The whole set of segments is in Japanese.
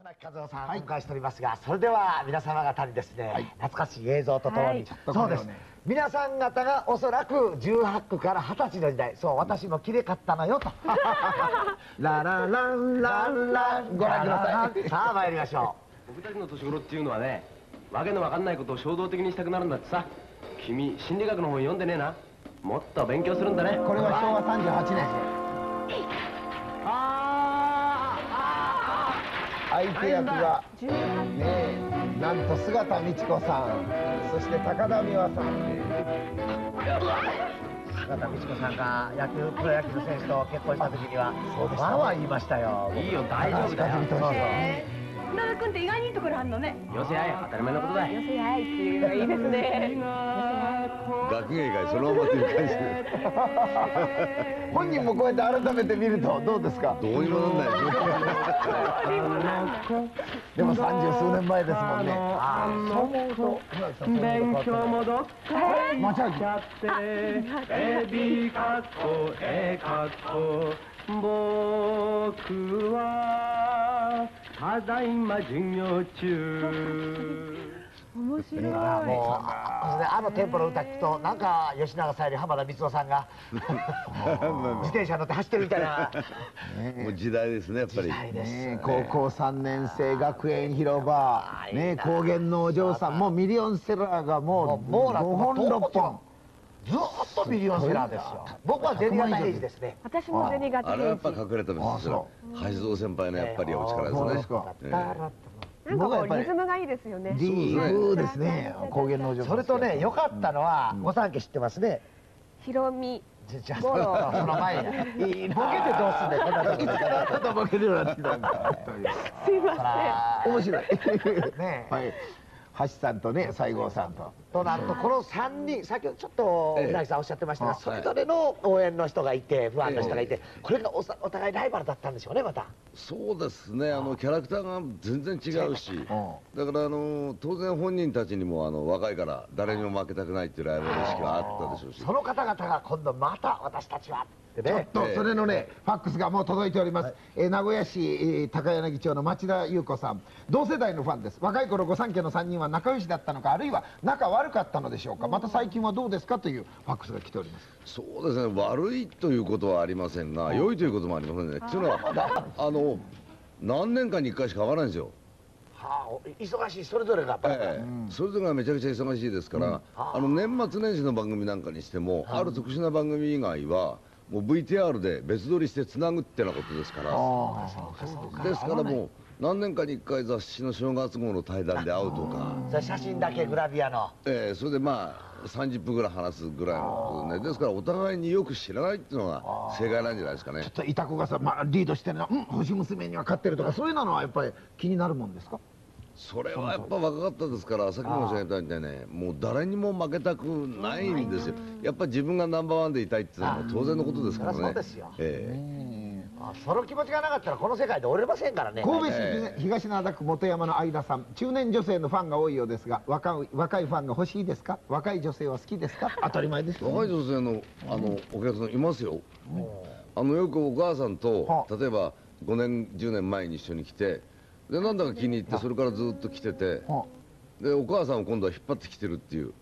船木和夫さん、お迎えしておりますが、それでは皆様方にですね、懐かしい映像とともに、そうです、皆さん方がおそらく18区から20歳の時代、そう、私もきれかったのよと。ララランランラン、ご覧ください。さあ参りましょう。僕たちの年頃っていうのはね、わけのわかんないことを衝動的にしたくなるんだってさ。君、心理学の本読んでねえな。もっと勉強するんだね。 これは昭和38年。相手役がね、なんと姿美智子さん、そして高田美和さん。 姿美智子さんがプロ野球の選手と結婚した時には、わーわー言いましたよ。 いいよ、大丈夫だよ。 砂田君って意外にいいところあるのね。 寄せ合い、当たり前のことだ。 寄せ合いっていうのがいいですね。 学芸会そのままっていう感じで。 本人もこうやって改めて見るとどうですか。 どうにもなんない。 でも30数年前ですもんね。そう思うと勉強もどっかへ間違行っちゃって、エビカッコエカッコ、僕はただいま授業中。 面白い。 もうあのテンポの歌聞くと、なんか吉永小百合、浜田光夫さんが自転車乗って走ってるみたいな。 もう時代ですね、やっぱり。 高校3年生、学園広場、ね、高原のお嬢さん、もうミリオンセラーがもう5本6本。 ずっとミリオンセラーですよ。僕は銭形平次ですね。 私も銭形平次。 あれはやっぱ隠れたメッセージ。橋蔵先輩のやっぱりお力ですね。 なんかこうリズムがいいですよね。 リーですね。高原のお嬢さん。 それとね、良かったのは御三家知ってますね。 ひろみ。 じゃあその前にボケてどうすんねん、こんな時。 いつからちょっとボケるようになってきたんだ。 すいま面白い。 ね。 はい。橋さんとね、西郷さんと。 となると、この3人、先ほどちょっと船木さんおっしゃってましたが、それぞれの応援の人がいて、ファンの人がいて、これがお互いライバルだったんでしょうね、また。 そうですね、キャラクターが全然違うし、だから当然本人たちにも若いから誰にも負けたくないっていうライバル意識はあったでしょうし、 その方々が今度また私たちはってね。 ちょっとそれのね、ファックスがもう届いております。名古屋市高柳町の町田優子さん、同世代のファンです。若い頃御三家の3人は仲良しだったのか、あるいは仲悪かったのでしょうか。また最近はどうですかというファックスが来ております。 そうですね、悪いということはありませんが、良いということもありませんね。っていうのは何年間に1回しか会わないんですよ。 はあ、忙しい、それぞれが。 それぞれがめちゃくちゃ忙しいですから、年末年始の番組なんかにしても、ある特殊な番組以外はもう VTR で別撮りしてつなぐってなことですから。ですからもう何年かに1回雑誌の正月号の対談で会うとか、 写真だけグラビアの。 それでまあ30分ぐらい話すぐらいのことでね。ですからお互いによく知らないっていうのが正解なんじゃないですかね。 ちょっといた子がさ、リードしてるの、星娘には勝ってるとか、そういうのはやっぱり気になるもんですか。 それはやっぱ若かったですから、さっきも申し上げたみたいにね、もう誰にも負けたくないんですよ。やっぱり自分がナンバーワンでいたいっていうのは当然のことですからね。 そうですよ。その気持ちがなかったらこの世界で折れませんからね。 神戸市東灘区本山の相田さん、中年女性のファンが多いようですが、若いファンが欲しいですか。若い女性は好きですか。当たり前ですよ。 若い女性のお客さんいますよ。よくお母さんと例えば5年10年前に一緒に来て、でなんだか気に入ってそれからずっと来てて、でお母さんを今度は引っ張ってきてるっていう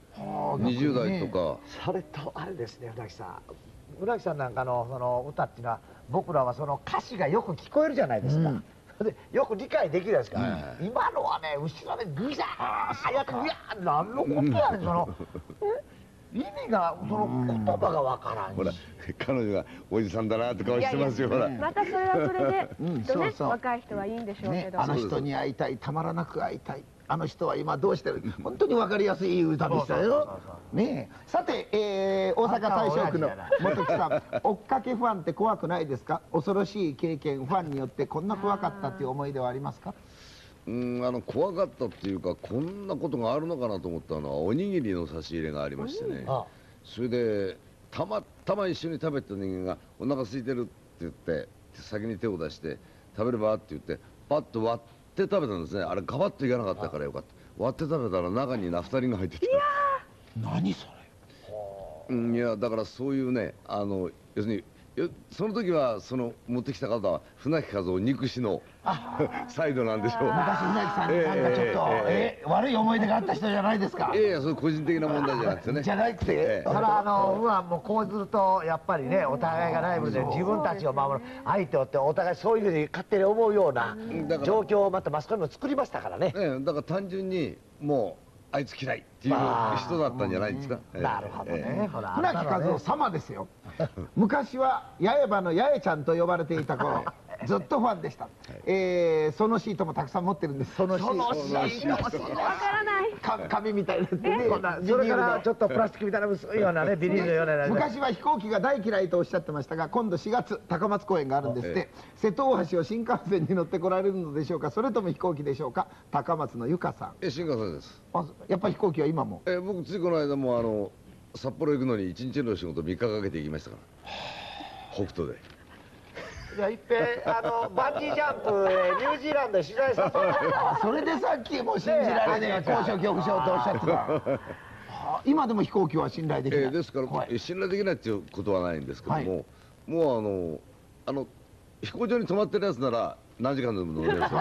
20代とか。 それとあれですね、船木さん、船木さんなんかのその歌っていうのは、僕らはその歌詞がよく聞こえるじゃないですか。でよく理解できるじゃないですか。今のはね、後ろでグザーやって、いや何のことやねん、その意味が、その言葉がわからんし。 ほら彼女がおじさんだなって顔してますよ。ほらまたそれはそれできっとね、若い人はいいんでしょうけど、 あの人に会いたい、たまらなく会いたい、あの人は今どうしてる、本当に分かりやすい歌でしたよ。ねえ、さて、大阪大正区の本木さん、追っかけファンって怖くないですか。恐ろしい経験、ファンによってこんな怖かったっていう思い出はありますか。 怖かったっていうか、こんなことがあるのかなと思ったのは、おにぎりの差し入れがありましてね。それでたまたま一緒に食べた人間が「お腹空いてる」って言って先に手を出して「食べれば?」って言ってパッと割って食べたんですね。あれガバッといかなかったからよかった。割って食べたら中にナフタリンが入ってて。 何それ。 いやだからそういうね、要するにその時は持ってきた方は船木和夫肉師のサイドなんでしょう。 昔船木さんになんかちょっと悪い思い出があった人じゃないですか。 いやいや、それ個人的な問題じゃなくてね。 じゃなくて、 それはもうこうするとやっぱりね、お互いがライブで自分たちを守る相手をってお互いそういうふうに勝手に思うような状況をまたマスコミも作りましたからね。 だから単純にもうあいつ嫌いっていう人だったんじゃないですか。 なるほどね。ほら、 船木和夫様ですよ。昔は八重歯の八重ちゃんと呼ばれていた頃、ずっとファンでした。そのシートもたくさん持ってるんです。そのシート、 わからない。 紙みたいなね。 それからちょっとプラスチックみたいな薄いようなね、ビニールのような。 昔は飛行機が大嫌いとおっしゃってましたが、今度4月高松公演があるんですって。瀬戸大橋を新幹線に乗ってこられるのでしょうか、それとも飛行機でしょうか。高松のゆかさん。 新幹線です。 やっぱり飛行機は今も。 僕ついこの間も札幌行くのに1日の仕事3日かけて行きましたから。北斗で。 じゃあいっぺんバンジージャンプニュージーランドで取材させてもらった。 それでさっきもう信じられねえ高所恐怖症とおっしゃってた。今でも飛行機は信頼できない。 ですから信頼できないっていうことはないんですけども、もう飛行場に止まってるやつなら何時間でも乗れるんです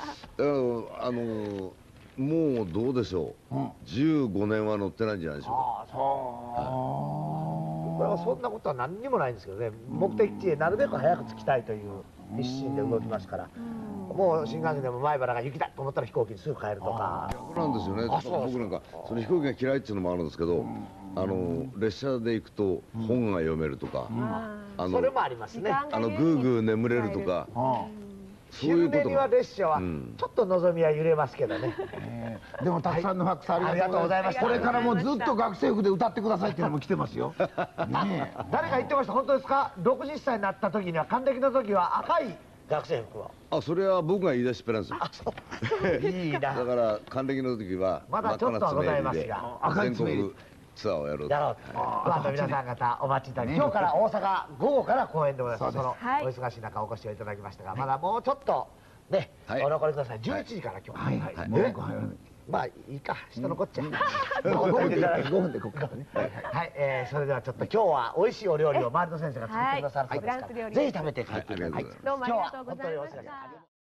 よ。もうどうでしょう、15年は乗ってないんじゃないでしょうか。 これはそんなことは何にもないんですけどね、目的地へなるべく早く着きたいという一心で動きますから、もう新幹線でも前原が雪だと思ったら飛行機にすぐ帰るとか。 逆なんですよね。僕なんかその飛行機が嫌いっていうのもあるんですけど、列車で行くと本が読めるとか、 それもありますね。 ぐーぐー眠れるとか。 昼寝には列車はちょっと望みは揺れますけどね。 でもたくさんのファックスありがとうございます。これからもずっと学生服で歌ってくださいっていうのも来てますよ。 誰か言ってました。本当ですか？60歳になった時には、還暦の時は赤い学生服を。 それは僕が言い出しっぺなんですよ。 いいな。 だから還暦の時はまだちょっとはございますが、 全国ツアーをやろうと。 皆さん方お待ちいただき、今日から大阪午後から公演でございます。そのお忙しい中お越しをいただきましたが、まだもうちょっとねお残りください。11時から今日。まあいいか、人のこっちゃ。 5分でここからね。 はい、それではちょっと今日は美味しいお料理を周りの先生が作ってくださるそうですから、ぜひ食べて帰ってください。 どうもありがとうございました。